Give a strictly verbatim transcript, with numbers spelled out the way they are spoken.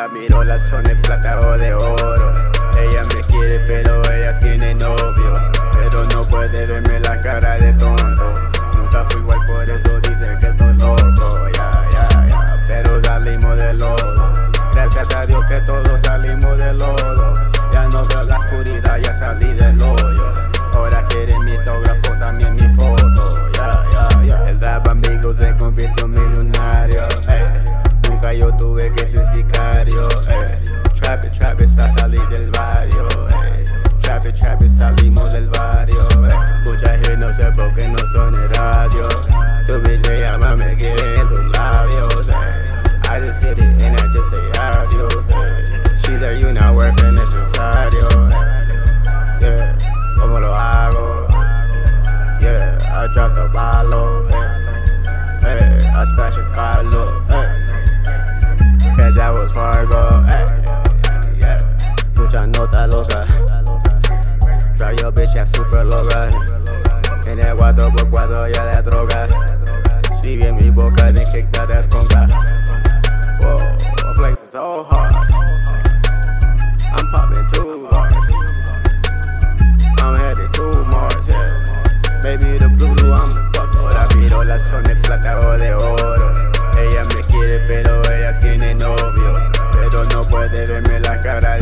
la miro, la zona de plata o de oro. Ella me quiere pero ella tiene novio, pero no puede verme la cara de tonto. Nunca fui igual, por eso dicen que estoy loco. Ya, ya, ya, pero salimos del lodo. Gracias a Dios que todos salimos del lodo. Ya no veo la oscuridad, ya salí del hoyo. Ahora quieren mi autógrafo, también mi foto. Ya, ya, ya. El rap amigo se convirtió en millonario. Ey. Nunca yo tuve que ser sicario. Ey. Trap it, trap it, está salir del barrio. Ey. Trap it, trap it, salimos del barrio. Ey. Mucha gente no sé por qué no son en radio. Tu bitch me llama, me quiere en sus labios. Ey. I just hit it and I just say adios. Ey. She's like, you not worth it, es necesario. Ey. Yeah, ¿cómo lo hago? Yeah, I dropped the balo. Ey. Ey. I splash a Carlo. Ey. Cash out was Fargo. Ey. Yeah, mucha nota loca. Drive your bitch ya super loca. En el cuatro por cuatro ya de droga. Sigue en mi boca de kick that ass conga. Whoa, my flex is so hard. I'm popping two bars. I'm headed to Mars, yeah. Baby the blue, I'm the fuck. Ahora miro la zona de plata o de oro. Ella me quiere pero ella tiene novio, pero no puede verme la cara